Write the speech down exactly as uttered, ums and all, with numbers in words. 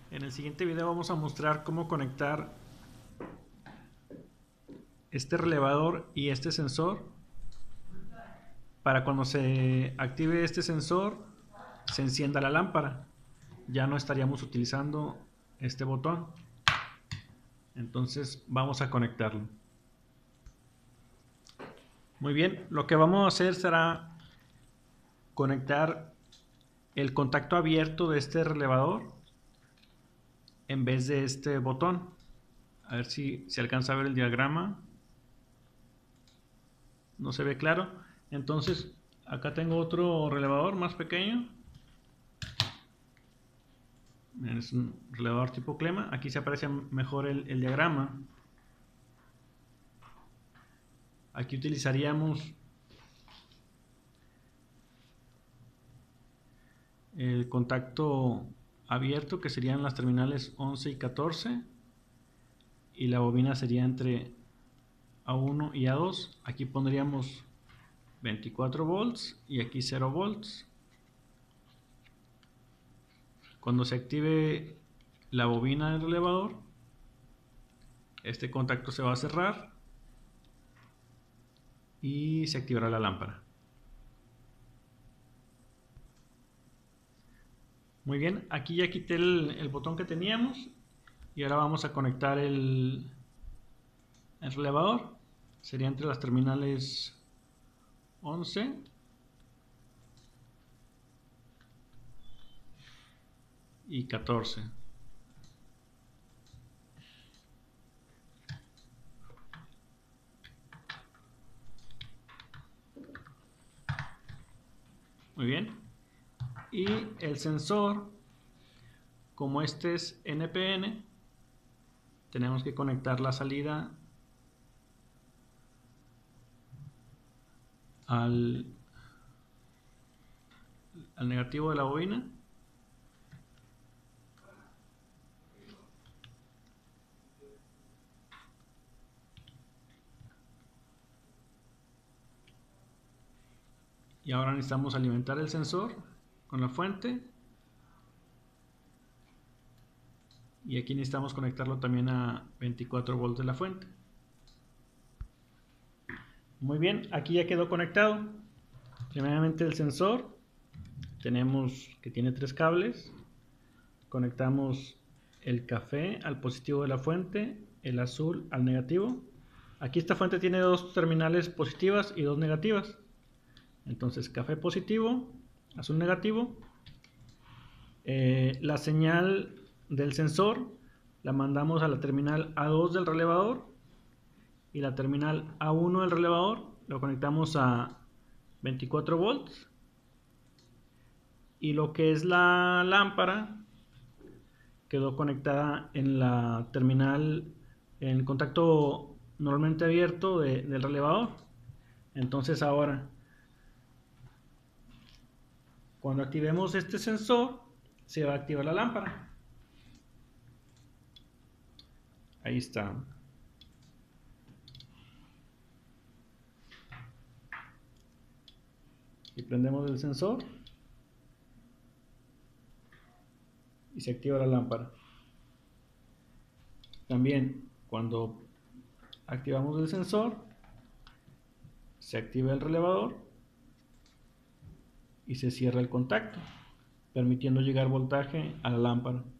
En el siguiente video vamos a mostrar cómo conectar este relevador y este sensor para cuando se active este sensor se encienda la lámpara. Ya no estaríamos utilizando este botón. Entonces vamos a conectarlo. Muy bien, lo que vamos a hacer será conectar el contacto abierto de este relevador en vez de este botón. A ver si se alcanza a ver el diagrama. No se ve claro. Entonces acá tengo otro relevador más pequeño. Es un relevador tipo clema. Aquí se aprecia mejor el, el diagrama. Aquí utilizaríamos el contacto abierto, que serían las terminales once y catorce, y la bobina sería entre A uno y A dos. Aquí pondríamos veinticuatro volts y aquí cero volts. Cuando se active la bobina del relevador, este contacto se va a cerrar y se activará la lámpara. Muy bien, aquí ya quité el, el botón que teníamos y ahora vamos a conectar el, el relevador. Sería entre las terminales once y catorce. Muy bien. Y el sensor, como este es N P N, tenemos que conectar la salida al, al negativo de la bobina. Y ahora necesitamos alimentar el sensor con la fuente. Y aquí necesitamos conectarlo también a veinticuatro volts de la fuente. Muy bien, aquí ya quedó conectado. Primeramente el sensor. Tenemos que tiene tres cables. Conectamos el café al positivo de la fuente, el azul al negativo. Aquí esta fuente tiene dos terminales positivas y dos negativas. Entonces café positivo, azul negativo. Eh, la señal del sensor la mandamos a la terminal A dos del relevador y la terminal A uno del relevador lo conectamos a veinticuatro volts, y lo que es la lámpara quedó conectada en la terminal en contacto normalmente abierto de, del relevador. Entonces ahora, cuando activemos este sensor, se va a activar la lámpara. Ahí está. Y prendemos el sensor y se activa la lámpara. También cuando activamos el sensor, se activa el relevador y se cierra el contacto, permitiendo llegar voltaje a la lámpara.